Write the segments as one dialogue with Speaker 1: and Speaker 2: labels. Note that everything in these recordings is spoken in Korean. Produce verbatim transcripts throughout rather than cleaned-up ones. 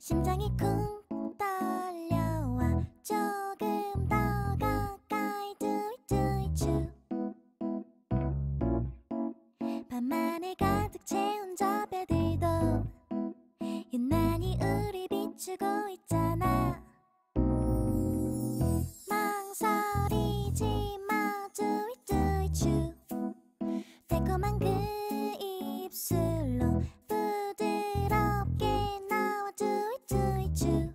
Speaker 1: 심장이 쿵 떨려와 조금 더 가까이 do it do it you. 밤하늘 가득 채운 저 별들도 유난히 우리 비추고 있잖아. 망설이지 마 do it do it you. 달콤한 그 입술로 부드럽게 나와 do it do it you.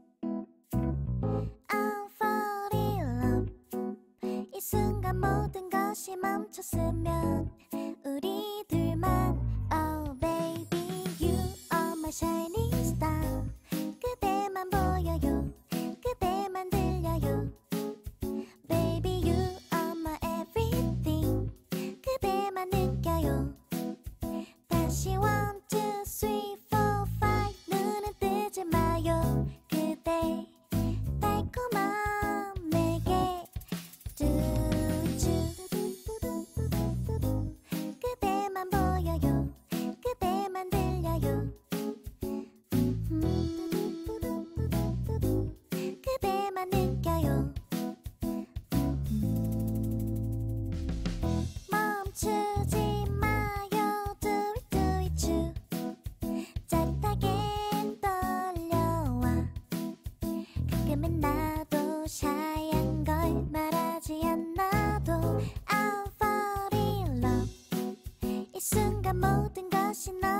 Speaker 1: I'm fall in love. 이 순간 모든 것이 멈췄으면 우리 둘만. Oh baby you are my shining star. 그대만 보여요 그대만 들려요. Baby you are my everything. 그대만 느껴요. 다시 one two three four five 눈은 뜨지 마요. 그대 달콤한 내게 do you. 그대만 보여요 그대만 들려요. 그대만 느껴요. 멈추지 마요 do it do it you. 짜릿하게 떨려와 가끔은 나도 샤이한 걸 말하지 않아도 I'm fall in love. 이 순간 모든 것이 너